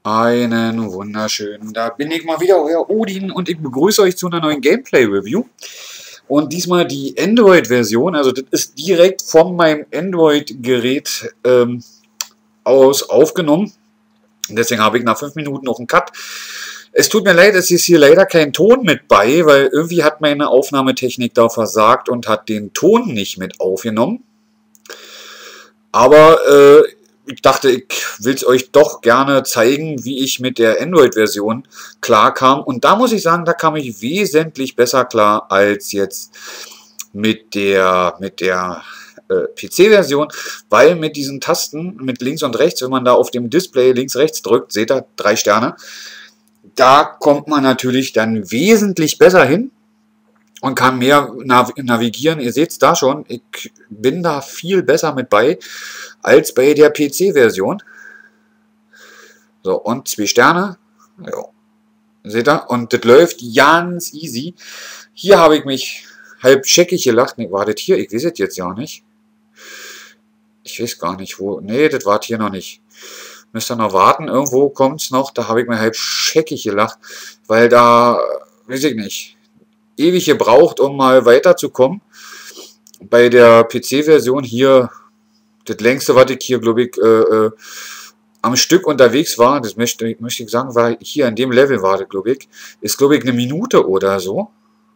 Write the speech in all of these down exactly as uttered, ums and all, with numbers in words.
Einen wunderschönen, da bin ich mal wieder, euer Odin, und ich begrüße euch zu einer neuen Gameplay-Review. Und diesmal die Android-Version, also das ist direkt von meinem Android-Gerät ähm, aus aufgenommen. Deswegen habe ich nach fünf Minuten noch einen Cut. Es tut mir leid, es ist hier leider kein Ton mit bei, weil irgendwie hat meine Aufnahmetechnik da versagt und hat den Ton nicht mit aufgenommen. Aber äh, ich dachte, ich will es euch doch gerne zeigen, wie ich mit der Android-Version klarkam. Und da muss ich sagen, da kam ich wesentlich besser klar als jetzt mit der, mit der äh, P C-Version, weil mit diesen Tasten, mit links und rechts, wenn man da auf dem Display links-rechts drückt, seht ihr, drei Sterne, da kommt man natürlich dann wesentlich besser hin und kann mehr nav navigieren. Ihr seht es da schon, ich bin da viel besser mit bei als bei der P C-Version. So, und zwei Sterne. Ja. Seht ihr? Und das läuft ganz easy. Hier habe ich mich halb scheckig gelacht. Ne, war das hier? Ich weiß es jetzt ja nicht. Ich weiß gar nicht, wo. Ne, das war hier noch nicht. Müsst ihr noch warten. Irgendwo kommt es noch. Da habe ich mir halb scheckig gelacht. Weil da, weiß ich nicht, ewig gebraucht, um mal weiterzukommen. Bei der P C-Version hier, das längste, was ich hier, glaube ich, äh, äh, am Stück unterwegs war, das möchte, möchte ich sagen, war hier an dem Level war das, glaube ich, ist, glaube ich, eine Minute oder so.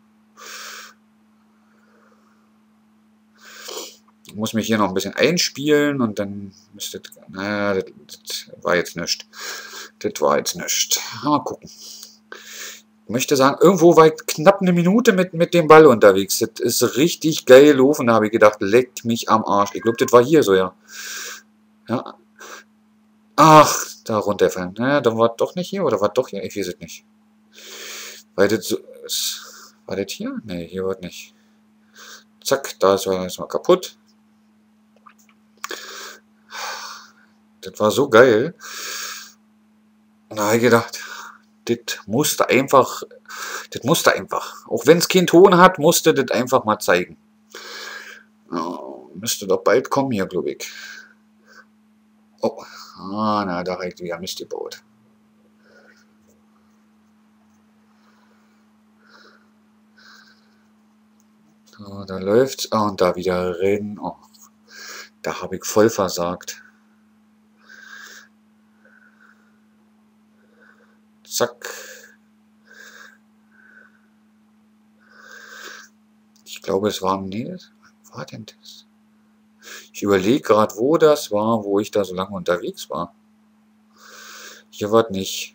Ich muss mich hier noch ein bisschen einspielen und dann müsste, naja, das, das war jetzt nichts. Das war jetzt nichts. Mal gucken. Ich möchte sagen, irgendwo war ich knapp eine Minute mit, mit dem Ball unterwegs. Das ist richtig geil gelaufen. Da habe ich gedacht, leckt mich am Arsch. Ich glaube, das war hier so, ja. Ja. Ach, da runterfallen. Naja, dann war das doch nicht hier oder war das doch hier? Ich weiß es nicht. Weil das so ist. War das hier? Ne, hier war das nicht. Zack, da ist er erstmal kaputt. Das war so geil. Und da habe ich gedacht, das musste einfach, das musste einfach, auch wenn es keinen Ton hat, musste das einfach mal zeigen. Oh, müsste doch bald kommen hier, glaube ich. Oh, ah, na, da habe ich wieder Mist gebaut. So, da läuft's, ah, und da wieder rein. Oh, da habe ich voll versagt. Zack. Ich glaube, es war, nee, was war denn das? Ich überlege gerade, wo das war, wo ich da so lange unterwegs war. Hier war es nicht.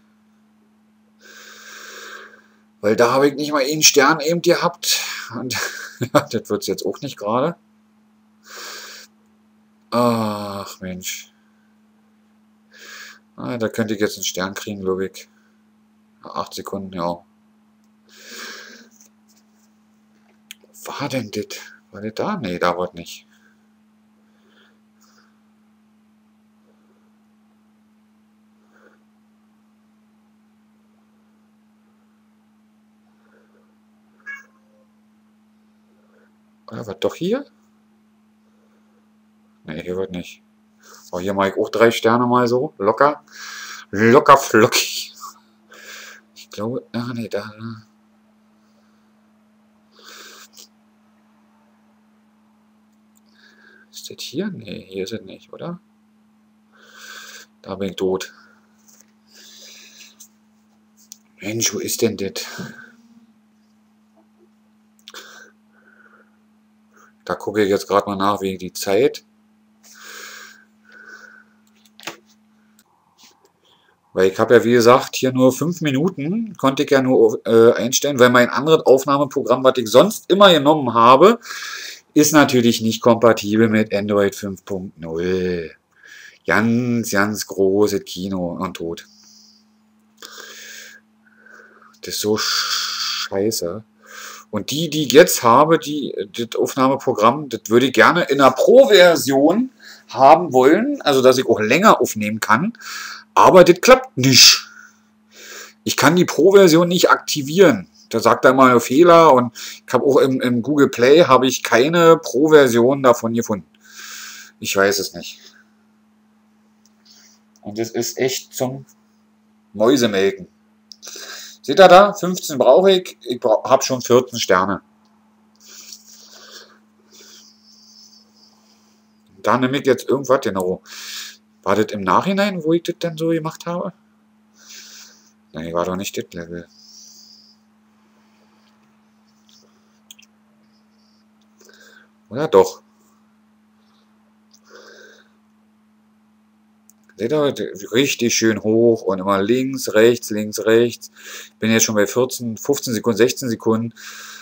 Weil da habe ich nicht mal einen Stern eben gehabt. Und ja, das wird es jetzt auch nicht gerade. Ach, Mensch. Ah, da könnte ich jetzt einen Stern kriegen, glaube ich. Acht Sekunden, ja. War denn das? War das da? Nee, da war es nicht. Oder war doch hier? Nee, hier wird nicht. Oh, hier mache ich auch drei Sterne mal so. Locker. Locker flockig. Ich glaube, ah nee, da. Ist das hier? Nee, hier ist es nicht, oder? Da bin ich tot. Mensch, wo ist denn das? Da gucke ich jetzt gerade mal nach wegen die Zeit. Weil ich habe ja, wie gesagt, hier nur fünf Minuten, konnte ich ja nur äh, einstellen, weil mein anderes Aufnahmeprogramm, was ich sonst immer genommen habe, ist natürlich nicht kompatibel mit Android fünf Punkt null. Ganz, ganz großes Kino und tot. Das ist so scheiße. Und die, die ich jetzt habe, die, das Aufnahmeprogramm, das würde ich gerne in einer Pro-Version haben wollen, also dass ich auch länger aufnehmen kann. Aber das klappt nicht. Ich kann die Pro-Version nicht aktivieren. Da sagt er immer nur Fehler und ich habe auch im, im Google Play habe ich keine Pro-Version davon gefunden. Ich weiß es nicht. Und das ist echt zum Mäuse melken. Seht ihr da? fünfzehn brauche ich. Ich habe schon vierzehn Sterne. Da nehme ich jetzt irgendwas genau. War das im Nachhinein, wo ich das denn so gemacht habe? Nein, war doch nicht das Level. Oder doch? Seht ihr, richtig schön hoch und immer links, rechts, links, rechts. Bin jetzt schon bei vierzehn, fünfzehn Sekunden, sechzehn Sekunden.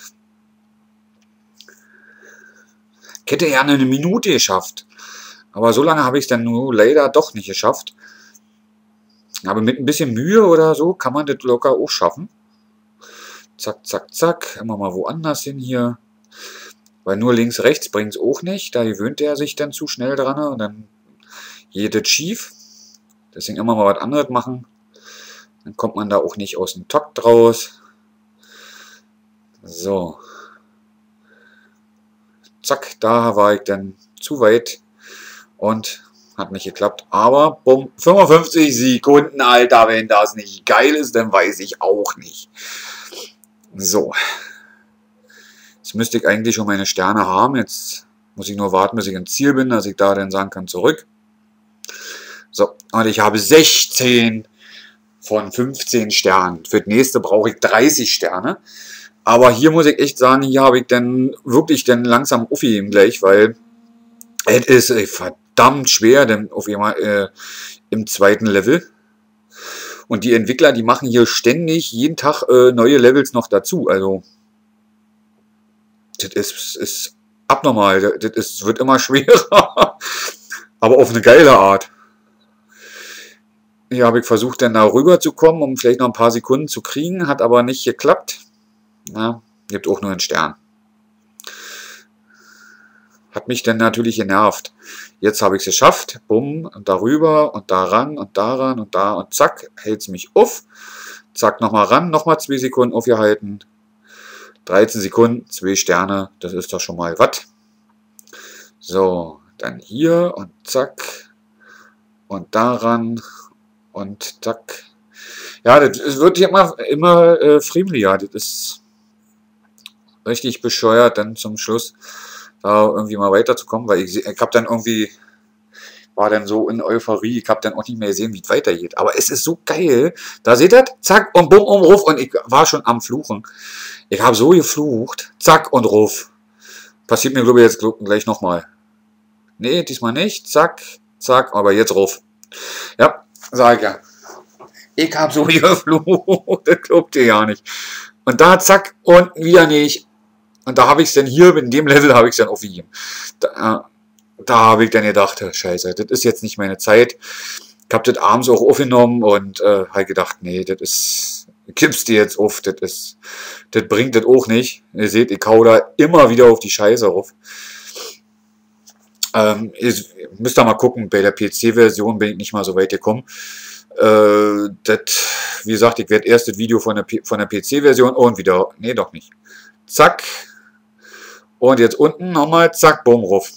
Ich hätte gerne eine Minute geschafft. Aber so lange habe ich es dann nur leider doch nicht geschafft. Aber mit ein bisschen Mühe oder so kann man das locker auch schaffen. Zack, zack, zack. Immer mal woanders hin hier. Weil nur links, rechts bringt es auch nicht. Da gewöhnt er sich dann zu schnell dran. Und dann geht das schief. Deswegen immer mal was anderes machen. Dann kommt man da auch nicht aus dem Takt raus. So. Zack, da war ich dann zu weit. Und hat nicht geklappt. Aber, bumm, fünfundfünfzig Sekunden, Alter. Wenn das nicht geil ist, dann weiß ich auch nicht. So. Jetzt müsste ich eigentlich schon meine Sterne haben. Jetzt muss ich nur warten, bis ich im Ziel bin, dass ich da dann sagen kann, zurück. So, und ich habe sechzehn von fünfzehn Sternen. Für das nächste brauche ich dreißig Sterne. Aber hier muss ich echt sagen, hier habe ich dann wirklich dann langsam aufgegeben gleich, weil es ist ey, verdammt schwer, denn auf einmal äh, im zweiten Level. Und die Entwickler, die machen hier ständig jeden Tag äh, neue Levels noch dazu. Also, das ist, ist abnormal. Das ist, wird immer schwerer. Aber auf eine geile Art. Hier habe ich versucht, dann da rüber zu kommen, um vielleicht noch ein paar Sekunden zu kriegen. Hat aber nicht geklappt. Ja, gibt auch nur einen Stern. Hat mich dann natürlich genervt. Jetzt habe ich es geschafft. Bumm, und darüber und daran und daran und da und zack, hält es mich auf. Zack, nochmal ran, nochmal zwei Sekunden aufgehalten. dreizehn Sekunden, zwei Sterne, das ist doch schon mal was. So, dann hier und zack. Und daran und zack. Ja, das wird hier immer, immer äh, friemeliger. Das ist richtig bescheuert, dann zum Schluss da irgendwie mal weiterzukommen, weil ich, ich habe dann irgendwie, war dann so in Euphorie, ich habe dann auch nicht mehr gesehen, wie es weitergeht. Aber es ist so geil. Da seht ihr, zack und bumm und ruf und ich war schon am Fluchen. Ich habe so geflucht, zack und ruf. Passiert mir, glaube ich, jetzt gleich nochmal. Nee, diesmal nicht, zack, zack, aber jetzt ruf. Ja, sag ich ja. Ich habe so geflucht, das glaubt ihr ja nicht. Und da, zack, und wieder nicht. Und da habe ich es dann hier, in dem Level habe ich es dann aufgegeben. Da, da habe ich dann gedacht, scheiße, das ist jetzt nicht meine Zeit. Ich habe das abends auch aufgenommen und äh, habe gedacht, nee, das ist, kippst du jetzt auf, das ist, das bringt das auch nicht. Ihr seht, ich hau da immer wieder auf die Scheiße auf. Ähm, ihr müsst da mal gucken, bei der P C-Version bin ich nicht mal so weit gekommen. Äh, das, wie gesagt, ich werde erst das Video von der, von der P C-Version und wieder, nee, doch nicht. Zack. Und jetzt unten nochmal, zack, bumm, ruf.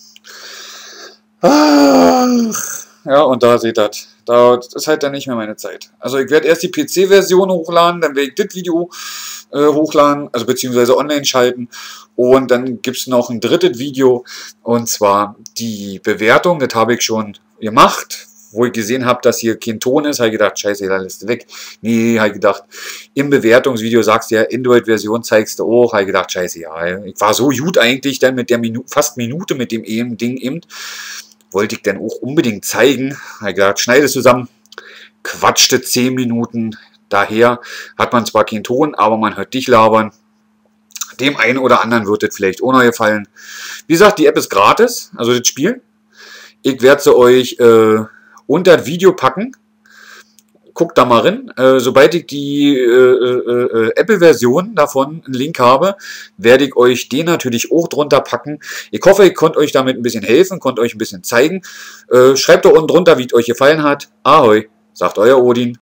Ach, ja, und da seht ihr, da ist halt dann nicht mehr meine Zeit. Also ich werde erst die P C-Version hochladen, dann werde ich das Video äh, hochladen, also beziehungsweise online schalten. Und dann gibt es noch ein drittes Video, und zwar die Bewertung, das habe ich schon gemacht. Wo ich gesehen habe, dass hier kein Ton ist, habe ich gedacht, scheiße, da lässt du weg. Nee, habe ich gedacht, im Bewertungsvideo sagst du ja, Android-Version zeigst du auch, habe ich gedacht, scheiße, ja. Ich war so gut eigentlich dann mit der Minu fast Minute mit dem eben Ding eben. Wollte ich dann auch unbedingt zeigen. Habe ich gedacht, schneide es zusammen, quatschte zehn Minuten. Daher hat man zwar keinen Ton, aber man hört dich labern. Dem einen oder anderen wird das vielleicht auch noch gefallen. Wie gesagt, die App ist gratis, also das Spiel. Ich werde sie euch äh, unter das Video packen. Guckt da mal rein. Äh, sobald ich die äh, äh, Apple-Version davon einen Link habe, werde ich euch den natürlich auch drunter packen. Ich hoffe, ich konnte euch damit ein bisschen helfen, konnte euch ein bisschen zeigen. Äh, schreibt doch unten drunter, wie es euch gefallen hat. Ahoi, sagt euer Odin.